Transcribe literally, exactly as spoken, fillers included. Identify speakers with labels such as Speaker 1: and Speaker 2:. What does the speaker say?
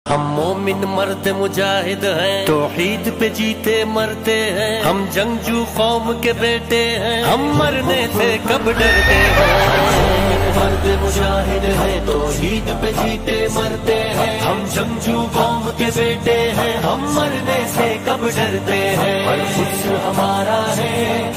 Speaker 1: हम मोमिन मर्द मुजाहिद हैं, तौहीद पे जीते मरते हैं। हम जंगजू कौम के बेटे हैं, हम मरने से कब डरते हैं। मर्द मुजाहिद हैं, तौहीद पे जीते मरते हैं। हम जंगजू कौम के बेटे हैं, हम मरने से कब डरते हैं। हमारा है